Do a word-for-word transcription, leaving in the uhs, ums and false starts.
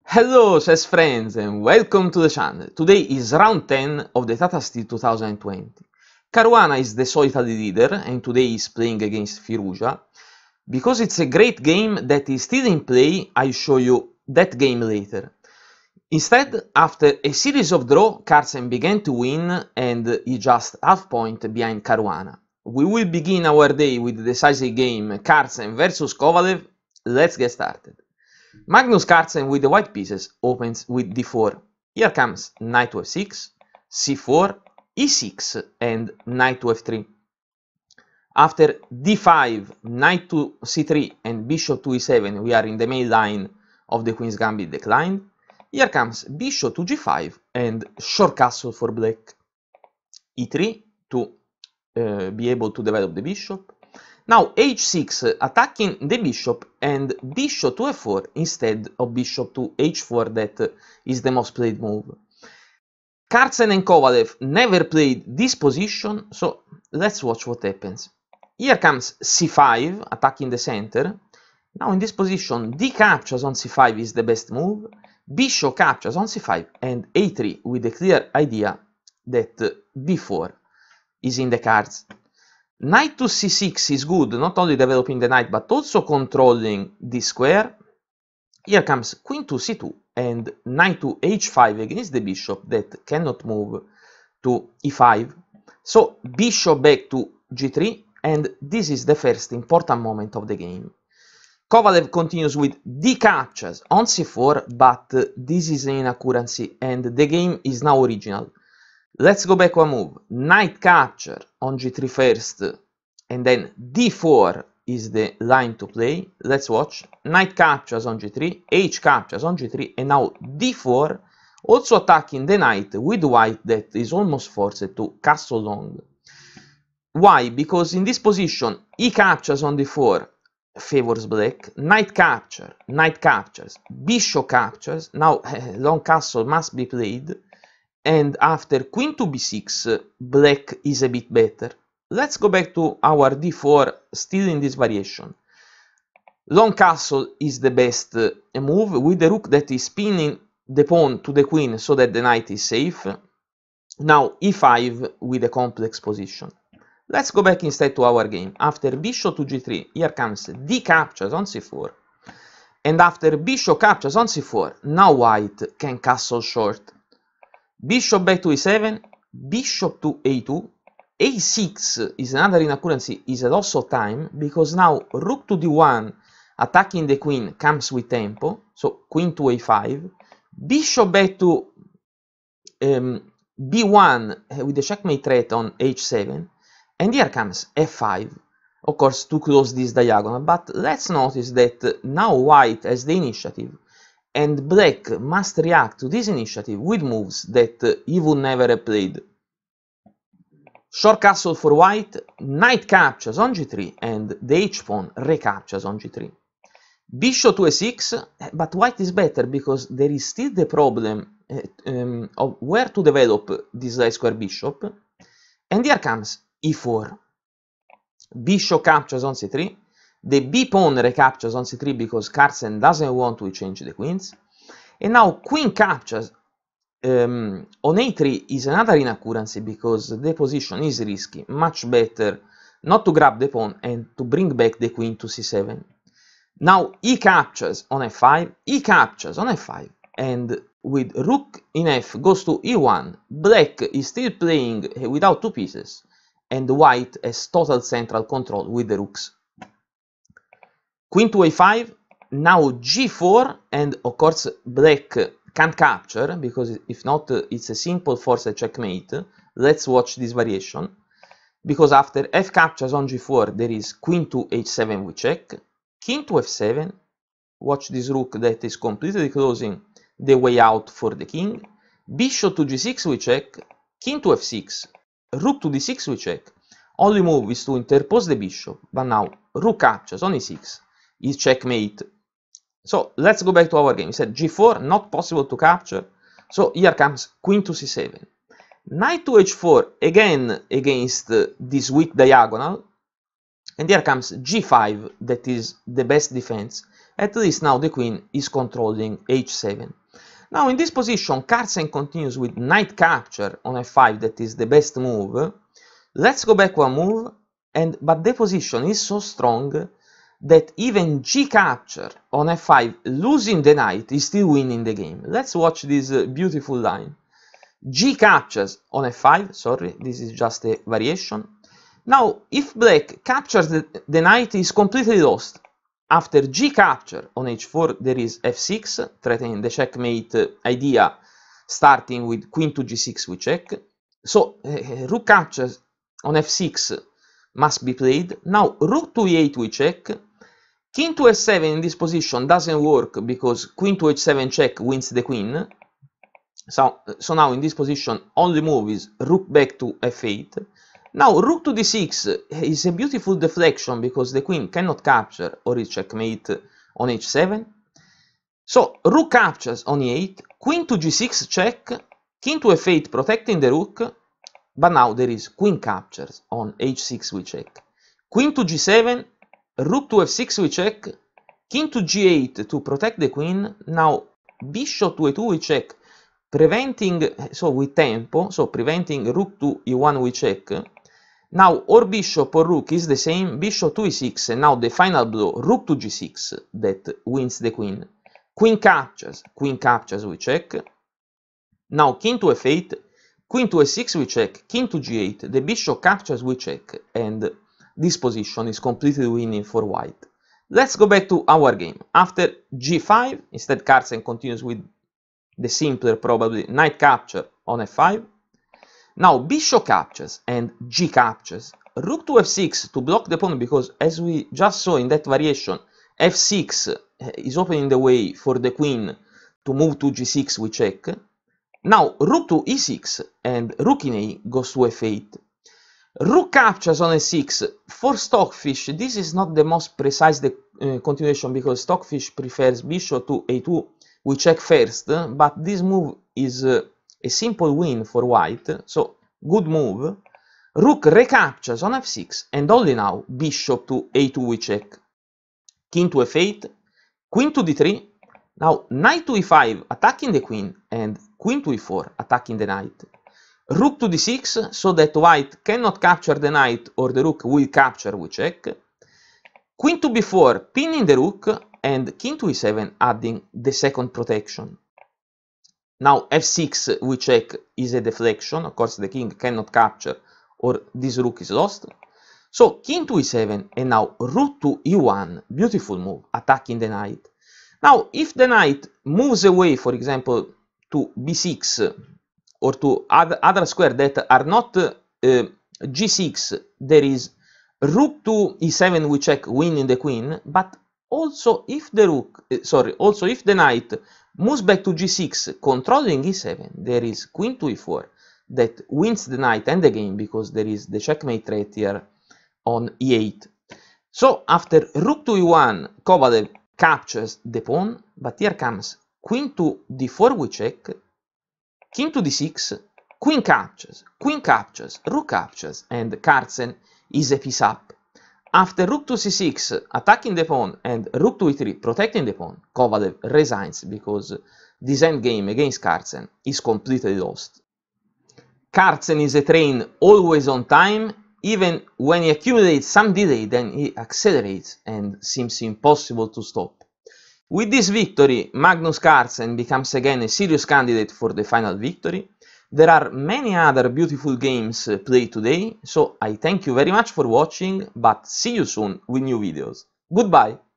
Hello chess friends and welcome to the channel. Today is round ten of the Tata Steel two thousand twenty. Caruana is the solitary leader and today is playing against Firouzja. Because it's a great game that is still in play, I'll show you that game later. Instead, after a series of draw, Carlsen began to win and he just half point behind Caruana. We will begin our day with the decisive game Carlsen versus Kovalev. Let's get started. Magnus Carlsen with the white pieces opens with d four. Here comes knight to f six, c four, e six and knight to f three. After d five, knight to c three and bishop to e seven, we are in the main line of the Queen's Gambit declined. Here comes bishop to g five and short castle for black. e three to uh, be able to develop the bishop. Now h six attacking the bishop and bishop to f four instead of bishop to h four, that is the most played move. Carlsen and Kovalev never played this position, so let's watch what happens. Here comes c five attacking the center. Now in this position d captures on c five is the best move, bishop captures on c five and a three with a clear idea that b four is in the cards. Knight to c six is good, not only developing the knight but also controlling the square. Here comes queen to c two and knight to h five against the bishop that cannot move to e five. So bishop back to g three, and this is the first important moment of the game. Kovalev continues with d captures on c four, but this is an inaccuracy and the game is now original. Let's go back one move. Knight capture on g three first, and then d four is the line to play. Let's watch. Knight captures on g three, h captures on g three, and now d four, also attacking the knight with white that is almost forced to castle long. Why? Because in this position, e captures on d four favors black, knight capture, knight captures, bishop captures. Now long castle must be played. And after queen to b six, black is a bit better. Let's go back to our d four, still in this variation. Long castle is the best move, with the rook that is spinning the pawn to the queen so that the knight is safe. Now e five with a complex position. Let's go back instead to our game. After bishop to g three, here comes d captures on c four. And after bishop captures on c four, now white can castle short. Bishop back to e seven, bishop to a two, a six is another inaccuracy, is a loss of time, because now rook to d one attacking the queen comes with tempo, so queen to a five, bishop back to um, b one with the checkmate threat on h seven, and here comes f five, of course to close this diagonal, but let's notice that now white has the initiative, and black must react to this initiative with moves that uh, he would never have played. Short castle for white, knight captures on g three, and the h-pawn recaptures on g three. Bishop to a six, but white is better because there is still the problem uh, um, of where to develop this light square bishop. And here comes e four. Bishop captures on c three. The b-pawn recaptures on c three because Carlsen doesn't want to change the queens. And now queen captures um, on a three is another inaccuracy because the position is risky. Much better not to grab the pawn and to bring back the queen to c seven. Now e captures on f five, e captures on f five, and with rook in f goes to e one, black is still playing without two pieces, and white has total central control with the rooks. Queen to a five, now g four, and of course black can't capture, because if not it's a simple forced checkmate. Let's watch this variation, because after f captures on g four there is queen to h seven with check, king to f seven, watch this rook that is completely closing the way out for the king, bishop to g six with check, king to f six, rook to d six with check. Only move is to interpose the bishop, but now rook captures on e six. Is checkmate. So let's go back to our game. We said g four, not possible to capture, so here comes queen to c seven. Knight to h four, again against uh, this weak diagonal, and here comes g five, that is the best defense, At least now the queen is controlling h seven. Now in this position, Carlsen continues with knight capture on f five, that is the best move. Let's go back one move, and but the position is so strong that even g capture on f five, losing the knight, is still winning the game. Let's watch this uh, beautiful line. G captures on f five, sorry, this is just a variation. Now, if black captures the, the knight, is completely lost. After g capture on h four, there is f six, threatening the checkmate uh, idea, starting with queen to g six, we check. So, uh, rook captures on f six must be played. Now, rook to e eight, we check. King to f seven in this position doesn't work because queen to h seven check wins the queen. So, so now in this position, only move is rook back to f eight. Now, rook to d six is a beautiful deflection because the queen cannot capture or is checkmate on h seven. So, rook captures on e eight, queen to g six check, king to f eight protecting the rook, but now there is queen captures on h six, we check. Queen to g seven, rook to f six, we check, king to g eight to protect the queen. Now, bishop to a two, we check, preventing, so with tempo, so preventing rook to e one, we check. Now, or bishop or rook is the same, bishop to e six, and now the final blow, rook to g six, that wins the queen. Queen captures, queen captures, we check. Now, king to f eight, queen to f six, we check, king to g eight, the bishop captures, we check, and this position is completely winning for white. Let's go back to our game. After g five, instead Carlsen continues with the simpler, probably, knight capture on f five. Now, bishop captures and g captures. Rook to f six to block the pawn because, as we just saw in that variation, f six is opening the way for the queen to move to g six, we check. Now, rook to e six and rook in a goes to f eight. Rook captures on f six. For Stockfish, this is not the most precise the, uh, continuation because Stockfish prefers bishop to a two, we check first, but this move is uh, a simple win for white, so good move. Rook recaptures on f six, and only now bishop to a two, we check. King to f eight, queen to d three, now knight to e five attacking the queen, and queen to e four attacking the knight. Rook to d six, so that white cannot capture the knight or the rook will capture, we check. Queen to b four pinning the rook, and king to e seven adding the second protection. Now f six, we check, is a deflection, of course the king cannot capture or this rook is lost. So king to e seven and now rook to e one, beautiful move, attacking the knight. Now if the knight moves away, for example, to b six or to other, other squares that are not uh, g six, there is rook to e seven, we check, winning the queen, but also if the rook, uh, sorry, also if the knight moves back to g six, controlling e seven, there is queen to e four that wins the knight and the game because there is the checkmate threat here on e eight. So after rook to e one, Kovalev captures the pawn, but here comes queen to d four, we check, king to d six, queen captures, queen captures, rook captures, and Carlsen is a piece up. After rook to c six, attacking the pawn, and rook to e three, protecting the pawn, Kovalev resigns because this endgame against Carlsen is completely lost. Carlsen is a train always on time. Even when he accumulates some delay, then he accelerates and seems impossible to stop. With this victory, Magnus Carlsen becomes again a serious candidate for the final victory. There are many other beautiful games played today, so I thank you very much for watching, but see you soon with new videos. Goodbye!